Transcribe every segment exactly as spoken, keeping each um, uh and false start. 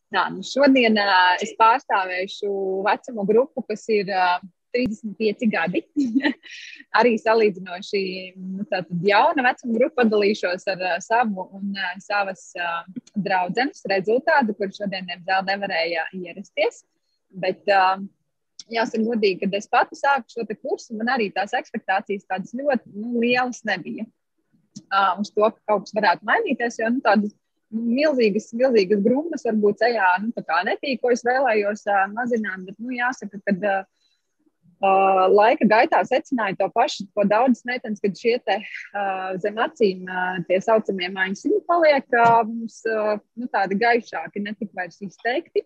Tā, nu šodien uh, es pārstāvēšu vecumu grupu, kas ir uh, trīsdesmit pieci gadi. Arī salīdzinoši nu, jauna vecuma grupa, padalīšos ar uh, savu un uh, savas uh, draudzenes rezultātu, kur šodien, diemžēl, nevarēja ierasties. Bet uh, jāsaka godīgi, kad es pati sāku šo te kursu, man arī tās ekspektācijas tādas ļoti nu, lielas nebija. Uh, uz to, ka kaut kas varētu mainīties, jo nu, tādas milzīgas, milzīgas grupas varbūt ceļā nu, tā kā netīk, ko es vēlējos uh, mazināt, bet nu, jāsaka, ka uh, laika gaitā secināju to pašu, ko daudzas meitenes, kad šie te uh, zem acīm uh, tie saucamie maiņsiņi paliek uh, mums uh, nu, tādi gaišāki, ne tik vairs izteikti.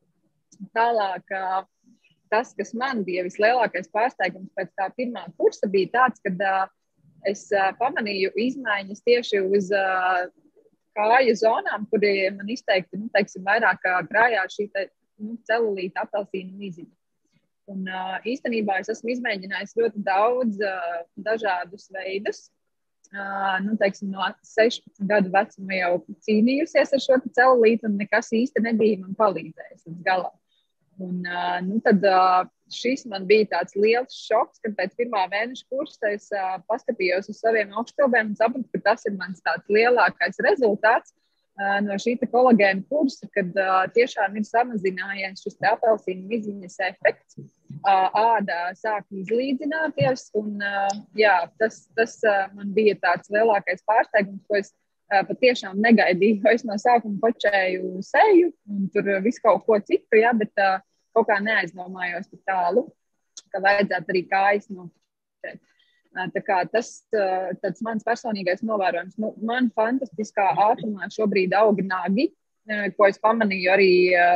Tālāk, uh, tas, kas man bija vislielākais pārsteigums pēc tā pirmā kursa, bija tāds, kad uh, es uh, pamanīju izmaiņas tieši uz uh, kāju zonām, kur man izteikti, nu, teiksim, vairāk krājās šī te, nu, celulīta apelsīna miziņa. Un uh, īstenībā es esmu izmēģinājis ļoti daudz uh, dažādus veidus. Uh, nu, teiksim, no sešpadsmit gadu vecuma jau cīnījusies ar šo te celulītu, un nekas īsti nebija man palīdzējis līdz galam. Un, uh, nu, tad uh, šis man bija tāds liels šoks, kad pēc pirmā mēneša kursa es uh, paskatījos uz saviem augštilbēm un sapratu, ka tas ir mans tāds lielākais rezultāts uh, no šī te kolagēna kursa, kad uh, tiešām ir samazinājies šis te apelsīna miziņas efekts. Uh, āda sāk izlīdzināties, un uh, jā, tas, tas uh, man bija tāds lielākais pārsteigums, ko es uh, patiešām negaidīju. Es no sākuma počēju seju un tur visu kaut ko citu, jā, bet uh, kaut kā neaizdomājos tik tālu, ka vajadzētu arī kājas nofokusēt. Tā kā tas tāds mans personīgais novērojums. Nu, man fantastiskā ātrumā šobrīd aug nagi, ko es pamanīju arī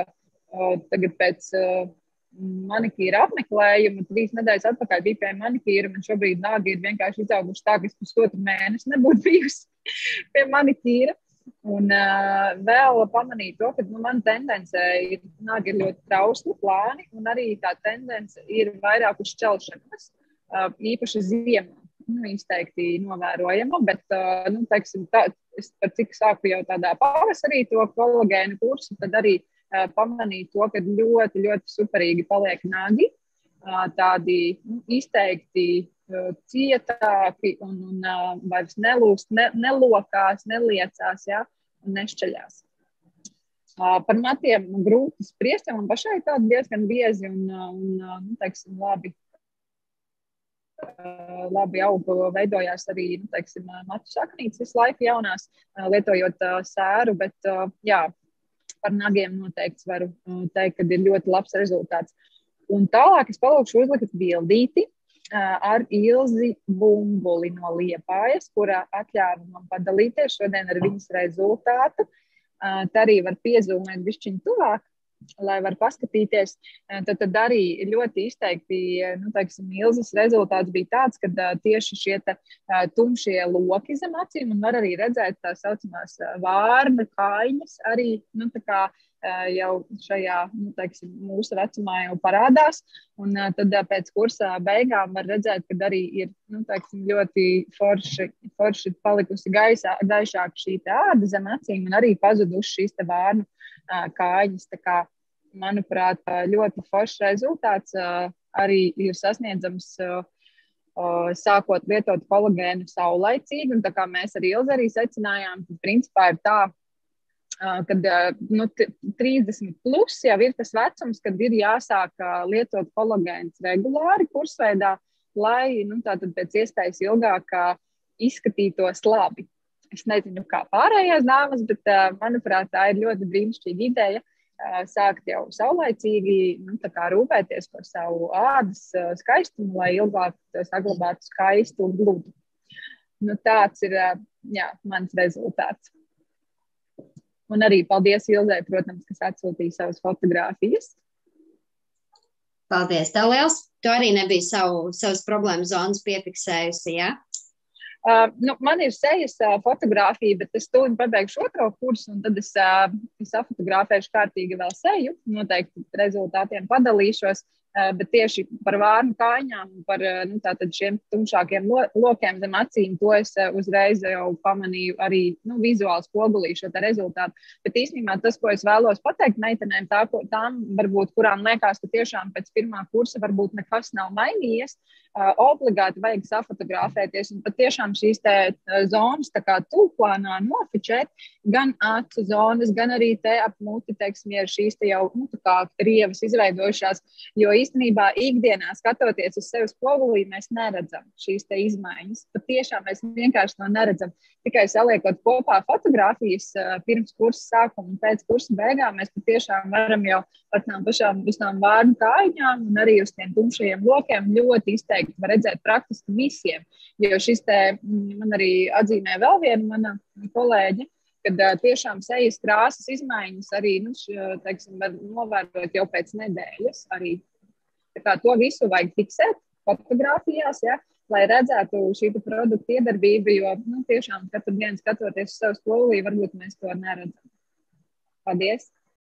tagad pēc manikīra apmeklējuma. Trīs nedēļas atpakaļ bija pie manikīra, man šobrīd nagi ir vienkārši izauguši tā, ka es pusotru mēnesi nebūtu bijusi pie manikīra. Un uh, vēl pamanīju to, ka nu, man tendence ir, nāga ir ļoti trausli plāni, un arī tā tendence ir vairāk uz šķelšanas, uh, īpaši ziemā, nu, izteikti novērojama, bet, uh, nu, teiksim, tā, es par cik sāku jau tādā pavasarī to kolagēnu kursu, tad arī uh, pamanīju to, ka ļoti, ļoti superīgi paliek nagi, uh, tādi nu, izteikti cietāki un, un uh, vairs nelūst, ne, nelokās, neliecās, ja, un nešķaļās. Uh, par matiem grūti spriest, jo man pašai tādi diezgan biezi un, un nu, teiksim, labi, uh, labi augu veidojās arī, nu, teiksim, matu saknītes visu laiku jaunās, uh, lietojot uh, sēru, bet, uh, jā, par nagiem noteikti varu uh, teikt, ka ir ļoti labs rezultāts. Un tālāk es palūkšu uzlikt bildīti ar Ilzi Bumbuli no Liepājas, kura atļāva man padalīties šodien ar viņas rezultātu. Tā arī var piezūmēt bišķiņu tuvāk, lai var paskatīties. Tad, tad arī ļoti izteikti, nu, teiksim, Ilzes rezultāts bija tāds, ka tieši šie te tumšie loki zem acīm, un var arī redzēt tā saucamās vārna kājiņas arī, nu, tā kā jau šajā, nu, teiksim, mūsu vecumā jau parādās, un tad pēc kursa beigām var redzēt, ka arī ir, nu, teiksim, ļoti forši, forši palikusi gaisā, gaišāk šī te āda zem acīm, un arī pazuduši šīs te vārnu kājiņas, tā kā, manuprāt, ļoti foršs rezultāts arī ir sasniedzams sākot lietot kolagēnu saulaicīgi, un tā kā mēs ar Ilzi arī secinājām, tad principā ir tā, kad nu, trīsdesmit plus jau ir tas vecums, kad ir jāsāk lietot kolagēns regulāri kursveidā, lai nu, tātad pēc iespējas ilgāk izskatītos labi. Es nezinu, kā pārējās dāmas, bet, manuprāt, tā ir ļoti brīnišķīga ideja sākt jau saulaicīgi, nu, tā kā rūpēties par savu ādas skaistumu, lai ilgāk saglabātu skaistu un gludu. Nu, tāds ir, jā, mans rezultāts. Un arī paldies Ilzai, protams, kas atsūtīja savas fotogrāfijas. Paldies tev liels. Tu arī nebija savu, savas problēmu zonas piefiksējusi, jā? Ja? Uh, nu, man ir sejas uh, fotogrāfija, bet es tūlīt pabeigšu otro kursu, un tad es, uh, es afotogrāfēšu kārtīgi vēl seju. Noteikti rezultātiem padalīšos. Bet tieši par vārnu kājām un par nu, šiem tumšākiem lo, lokiem zem acīm, to es uzreiz jau pamanīju arī nu, vizuāli spogulī šo rezultātu. Bet īstenībā tas, ko es vēlos pateikt meitenēm, tā, ko, tām varbūt, kurām liekas, ka tiešām pēc pirmā kursa varbūt nekas nav mainījies, obligāti vajag safotografēties un patiešām šīs te zonas tā kā tūplānā nofičēt, gan acu zonas, gan arī te ap muti, teiksim, ja šīs te jau nu, tā kā rievas izveidojušās, jo īstenībā ikdienā skatoties uz sevi spogulī, mēs neredzam šīs te izmaiņas. Patiešām mēs vienkārši to neredzam. Tikai saliekot kopā fotogrāfijas pirms kursa sākuma un pēc kursa beigām, mēs patiešām varam jau par tām pašām uz tām vārnu kājiņām un arī uz tiem tumšajiem lokiem ļoti izteikti var redzēt praktiski visiem. Jo šis te man arī atzīmē vēl viena mana kolēģe, kad tiešām sejas krāsas izmaiņas arī, nu, š, teiksim, var novērot jau pēc nedēļas arī. Tā kā to visu vajag fiksēt fotogrāfijās, ja, lai redzētu šī produkta iedarbību, jo nu, tiešām katru dienu skatoties uz savu spogulī, varbūt mēs to neredzam. Paldies!